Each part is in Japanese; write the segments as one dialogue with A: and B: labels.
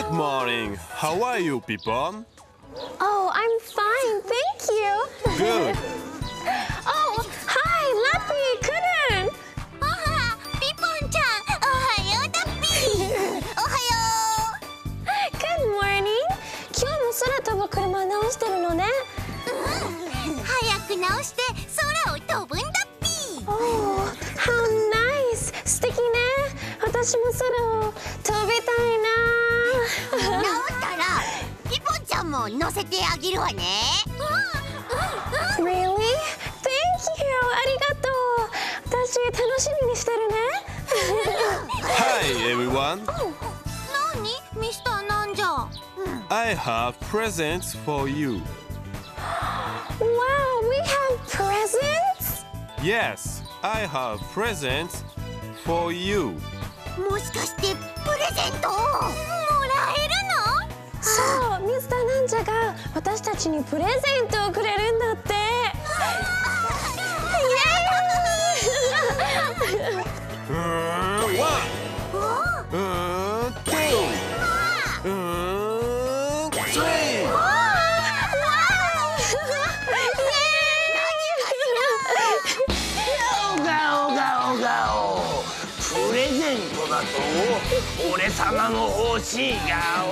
A: Good morning. How are you, Pipon?
B: Oh, I'm fine, thank you.
A: Good.
B: Oh, hi, Lappy, Kuden.
C: ピポンちゃん、おはようだっぴ。おはよ
B: Good morning. 今日も空飛ぶ車直してるのね。
C: う。早く直して空を飛ぶんだっぴ。
B: Oh, how nice. 素敵ね。私も空を飛びたいな。
C: 直ったらピポンちゃんも乗せてあげるわね。
B: Really? Thank you. ありがとう。私楽しみにしてるね。
A: Hi, everyone.
C: なに、ミスターなんじゃ。
A: I have presents for you.
B: Wow, we have presents?
A: Yes, I have presents for you.
C: もしかしてプレゼントをもらえるの？
B: そう、ミスターなんじゃが私たちにプレゼントをくれるんだって。
A: One, two, three.
D: プレゼントだと俺様も欲しいが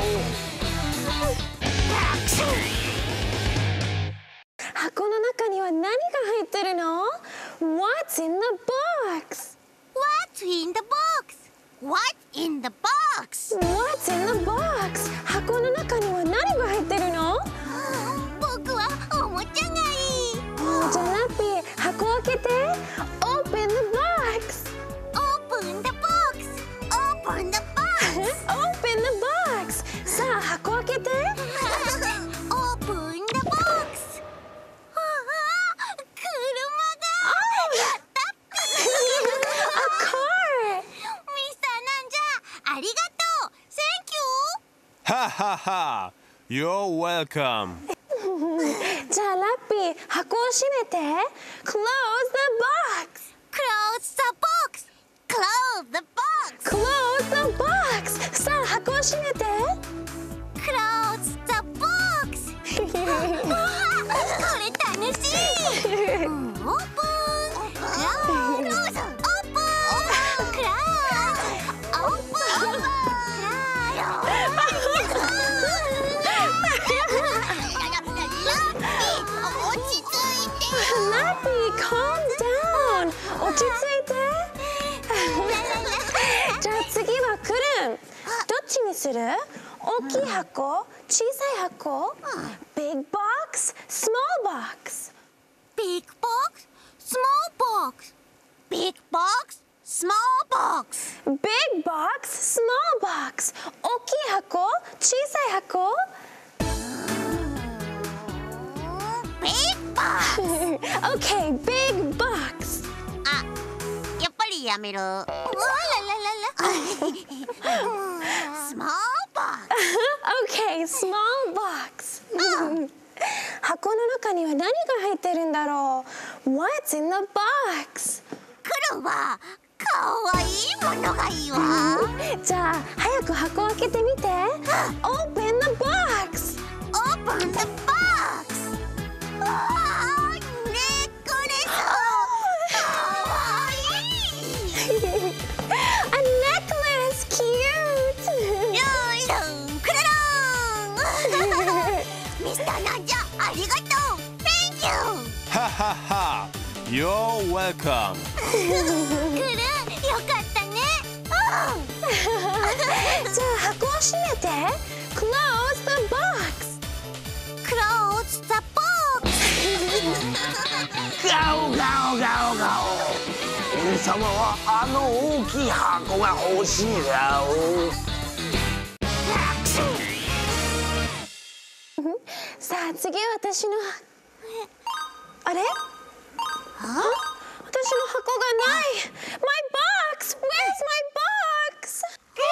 B: 箱の中には何が入ってるの？ What's in the box?
C: What's in the box? What's in the box?
B: What's in the box? 箱の中には何が入ってるの？
C: 僕はおもちゃがいい。
B: じゃあラッピー、箱を開けて。Open the box.
C: Open the box. Open the box.
B: Open the box. さあ箱開けて。
C: Open the box. 車が。やったっぴ。
B: A car.
C: ミスターなんじゃ、ありがとう。Thank you.
A: Ha ha ha. You're welcome.
B: じゃあラッピー、箱を閉めて。Close the box.
C: Close the box. Close the box.
B: Close the box. さあ箱を閉めて。
C: Close the box. これ楽しい。オープン。クローズ。オープン。クローズ。オープン。落ち着いて。
B: ラッピー、calm down. 落ち着いて。じゃあ次はクルン。どっちにする？大きい箱、小さい箱、Big box, small box.
C: Big box, small box. Big box, small box.
B: Big box, small box. 大きい箱、小さい箱。
C: Big box.
B: Okay, big box.
C: あ、やっぱりやめる。うわらららら。Small box.
B: Okay, small box. 箱の中には何が入ってるんだろう？ What's in the box?
C: クルンはかわいいものがいいわ。
B: じゃあ早く箱を開けてみて。Open the box.
C: Open the box. わあ、ネックレス。かわいい。
B: A necklace, cute.
C: ルンルンクルルン。ミスターなんじゃ、ありがとう。Thank you.
A: Ha ha ha. You're welcome.
C: クルン、よかったね。
B: じゃあ箱を閉めて。Close the box.
C: Close the box.
D: ガオガオガオガオ俺様はあの大きい箱が欲しいガオ
B: さあ次は私の。あれ？私の箱がない。My box! Where's my box?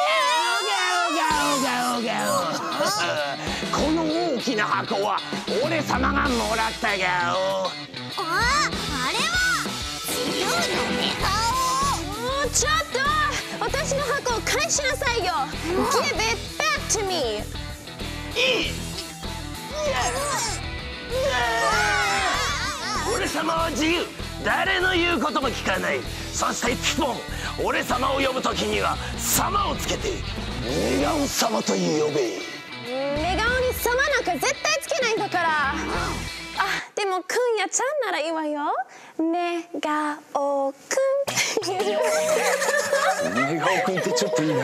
D: この大きな箱は俺様がもらったガオ
C: あれは自由の寝顔。
B: ちょっと私の箱を返しなさいよ。Give it back to me.
D: いい。俺様は自由。誰の言うことも聞かない。そしてピポン、俺様を呼ぶときには様をつけてメガオ様と呼べ。
B: メガオに様なんか絶対つけないんだから。あ、でもくんやちゃんならいいわよ。メガオくん。
D: メガオくんってちょっといいな。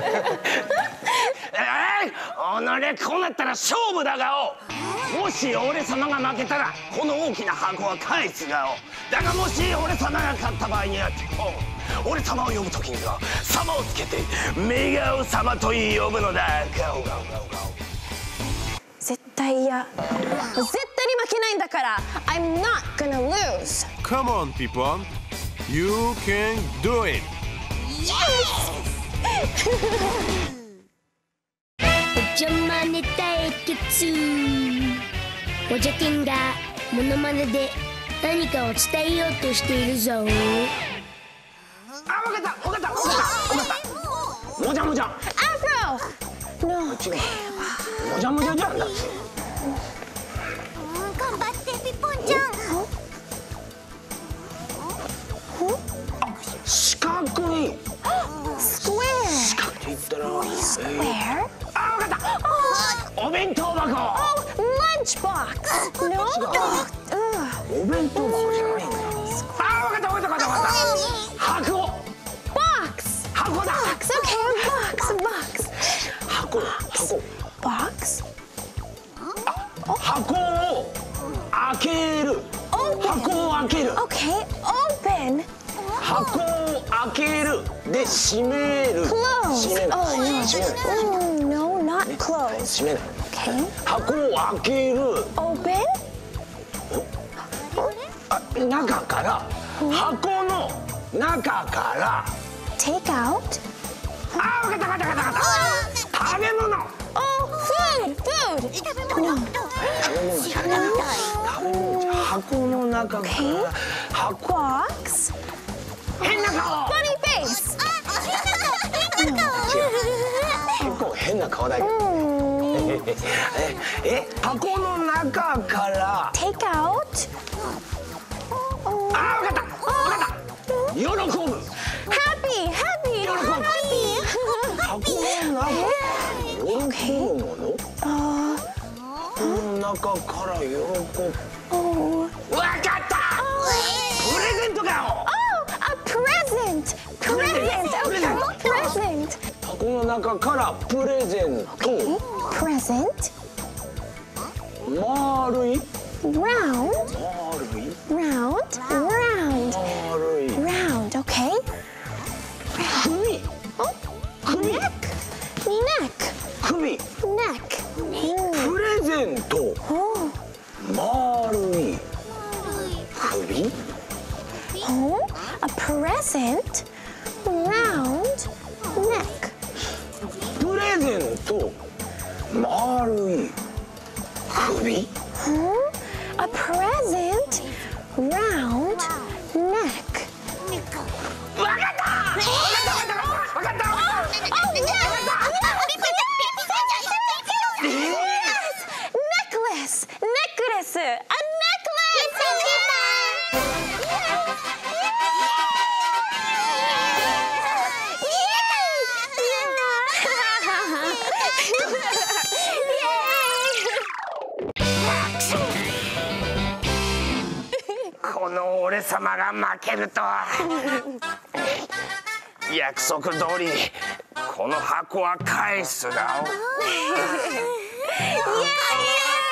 D: おのれ、こうなったら勝負だがお。もし俺様が負けたらこの大きな箱は返すがお。だがもし俺様が勝った場合にはピポン、俺様を呼ぶときには様をつけてメガオ様と呼ぶのだ。ガオガオガオガオ。
B: 絶対嫌。絶対に負けないんだから。I'm not gonna lose.
A: Come on, people. You can do it.
B: Yes!
C: おじゃまね対決。おじゃけんがモノマネで何かを伝えようとしているぞ。
D: あ、わかったわかったわかったわかった。もじゃもじゃ。
B: Afro! No.
D: 違う。もじゃもじゃじゃんだって。
C: 頑張ってピポンちゃん。
D: 四角い。
B: Square!
D: 四角って言ったら。
B: Square?
D: あ、わかった。お弁当箱。
B: Oh, lunchbox! No?
D: お弁当箱じゃないんだ。あ、わかったわかったわかったわかった。箱。
B: Box!
D: 箱だ。
B: Box, okay, box.
D: 箱。
B: Box?
D: 箱を開ける。
B: Open.
D: 箱を開ける。
B: Okay, open.
D: 箱を開けるで閉める。
B: Close.
D: 閉めない。
B: Oh, no.
D: 閉めない。
B: No, not close.
D: 閉めない。
B: Okay.
D: 箱を開ける。
B: Open?
D: あ、中から箱の中から。
B: Take out?
D: あ、わかったわかったわかった。食べ物。
B: Oh, food! Food! No.
D: 箱の中から箱。
B: Box?
D: 変な顔。
B: Funny face!
D: 結構変な顔だけど。箱の中から。
B: Take out?
D: あ、わかったわかった。喜ぶ。
B: Happy! Happy! Happy!
D: 箱の中。喜ぶもの。箱の中から喜ぶ。
B: Oh.
D: わかった。プレゼントか。
B: Oh, a present! Present! Okay, present!
D: 箱の中からプレゼント。
B: Present?
D: 丸い。
B: Round?
D: 丸い。
B: Round? Round?
D: 丸い。
B: Round, okay?
D: 首。
B: Oh,
D: 首。
B: neck! Neck!
D: 首。
B: Neck!
D: プレゼント。
B: Oh,
D: 丸い。首。
B: oh, a present? Round? Neck?
D: プレゼント。丸い。首。
B: A present? Round? Neck?
D: わかった。わかった。
B: Necklace! Necklace! A necklace! Yay!
D: この俺様が負けるとは。約束通りこの箱は返すが。
B: Yay!